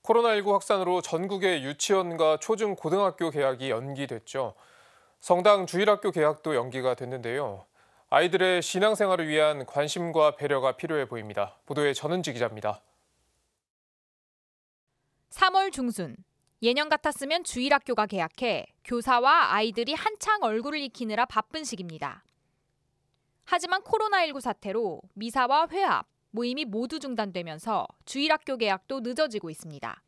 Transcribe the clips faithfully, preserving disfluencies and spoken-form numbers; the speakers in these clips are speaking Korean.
코로나십구 확산으로 전국의 유치원과 초중 고등학교 개학이 연기됐죠. 성당 주일학교 개학도 연기가 됐는데요. 아이들의 신앙생활을 위한 관심과 배려가 필요해 보입니다. 보도에 전은지 기자입니다. 삼월 중순, 예년 같았으면 주일학교가 개학해 교사와 아이들이 한창 얼굴을 익히느라 바쁜 시기입니다. 하지만 코로나십구 사태로 미사와 회합, 모임이 모두 중단되면서 주일학교 개학도 늦어지고 있습니다.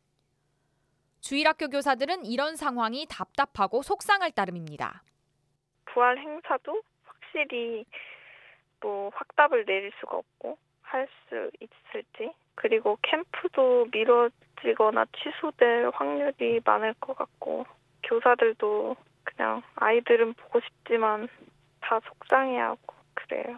주일학교 교사들은 이런 상황이 답답하고 속상할 따름입니다. 부활 행사도 확실히 뭐 확답을 내릴 수가 없고 할 수 있을지, 그리고 캠프도 미뤄지거나 취소될 확률이 많을 것 같고, 교사들도 그냥 아이들은 보고 싶지만 다 속상해하고 그래요.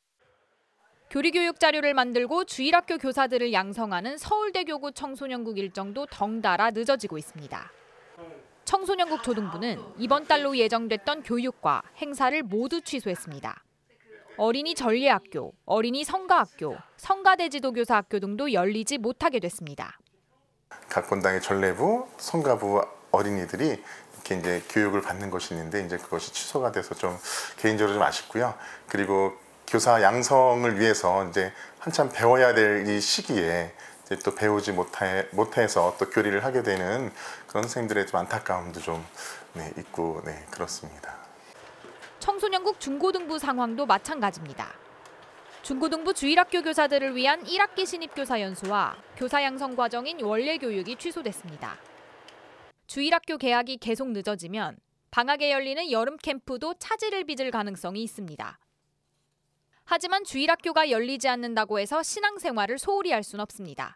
교리교육 자료를 만들고 주일학교 교사들을 양성하는 서울대교구 청소년국 일정도 덩달아 늦어지고 있습니다. 청소년국 초등부는 이번 달로 예정됐던 교육과 행사를 모두 취소했습니다. 어린이 전례학교, 어린이 성가학교, 성가대지도교사학교 등도 열리지 못하게 됐습니다. 각 본당의 전례부, 성가부 어린이들이 이렇게 이제 교육을 받는 것이 있는데 이제 그것이 취소가 돼서 좀 개인적으로 좀 아쉽고요. 그리고 교사 양성을 위해서 이제 한참 배워야 될 이 시기에 이제 또 배우지 못해, 못해서 또 교리를 하게 되는 그런 선생님들의 좀 안타까움도 좀 네, 있고 네, 그렇습니다. 청소년국 중고등부 상황도 마찬가지입니다. 중고등부 주일학교 교사들을 위한 일 학기 신입교사 연수와 교사 양성 과정인 원래 교육이 취소됐습니다. 주일학교 개학이 계속 늦어지면 방학에 열리는 여름 캠프도 차질을 빚을 가능성이 있습니다. 하지만 주일학교가 열리지 않는다고 해서 신앙생활을 소홀히 할 순 없습니다.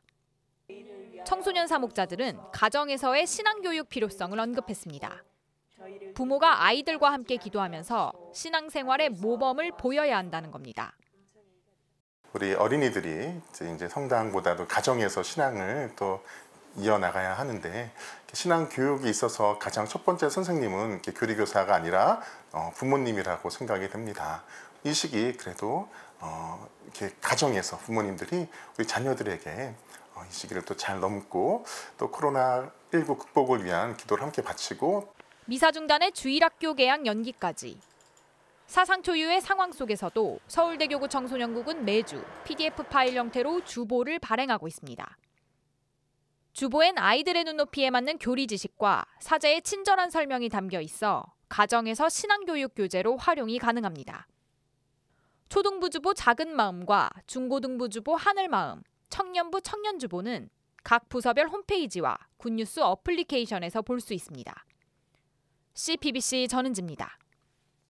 청소년 사목자들은 가정에서의 신앙교육 필요성을 언급했습니다. 부모가 아이들과 함께 기도하면서 신앙생활의 모범을 보여야 한다는 겁니다. 우리 어린이들이 이제 성당보다도 가정에서 신앙을 또 이어나가야 하는데, 신앙 교육이 있어서 가장 첫 번째 선생님은 교리교사가 아니라 부모님이라고 생각이 됩니다. 이 시기 그래도 어, 이렇게 가정에서 부모님들이 우리 자녀들에게 어, 이 시기를 또 잘 넘고 또 코로나십구 극복을 위한 기도를 함께 바치고, 미사 중단의 주일학교 개학 연기까지. 사상 초유의 상황 속에서도 서울대교구 청소년국은 매주 피디에프 파일 형태로 주보를 발행하고 있습니다. 주보엔 아이들의 눈높이에 맞는 교리 지식과 사제의 친절한 설명이 담겨 있어 가정에서 신앙교육 교재로 활용이 가능합니다. 초등부 주보 작은 마음과 중고등부 주보 하늘 마음, 청년부 청년주보는 각 부서별 홈페이지와 굿뉴스 어플리케이션에서 볼 수 있습니다. 씨피비씨 전은지입니다.